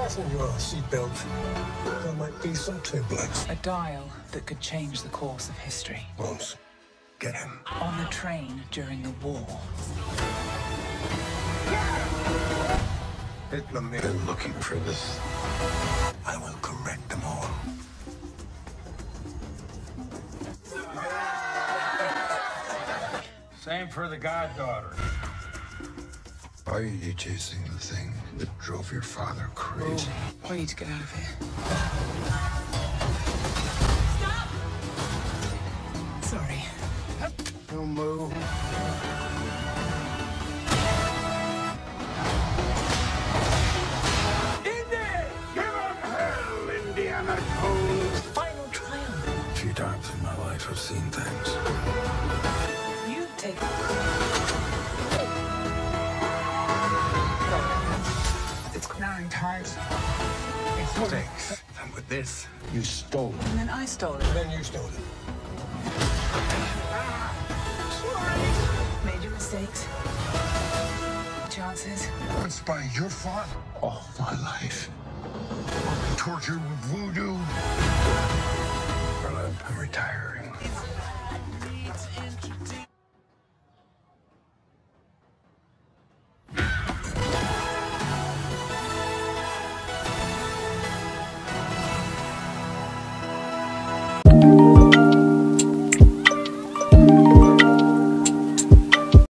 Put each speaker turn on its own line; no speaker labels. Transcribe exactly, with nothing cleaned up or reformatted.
Fasten your seatbelt. There might be some turbulence.
A dial that could change the course of history.
Holmes, get him.
On the train during the war.
Hitler may have been looking for this. I will correct them all.
Same for the goddaughter.
Why are you chasing the thing that drove your father crazy?
Oh, we need to get out of here. Stop! Sorry.
Don't move.
Indy! Give him hell, Indiana Jones!
Final triumph.
A few times in my life I've seen things.
You take It's nine times. It's
Six. And with this, you stole it.
And then I stole it.
Then you stole it.
Made your mistakes. Chances.
Once by your father all my life. Tortured with voodoo.